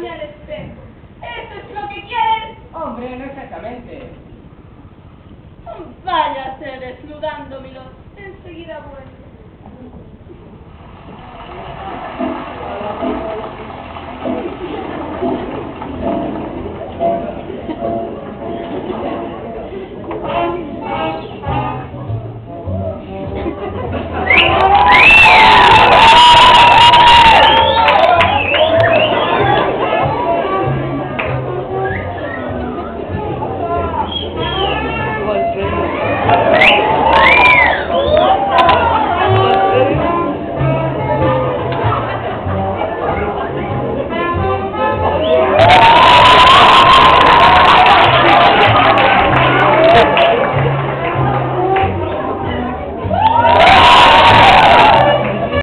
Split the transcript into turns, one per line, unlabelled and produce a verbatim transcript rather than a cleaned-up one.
mirarme al espejo. ¿Eso es lo que quieres?
Hombre, no exactamente.
Váyase desnudándomelo. Enseguida vuelvo.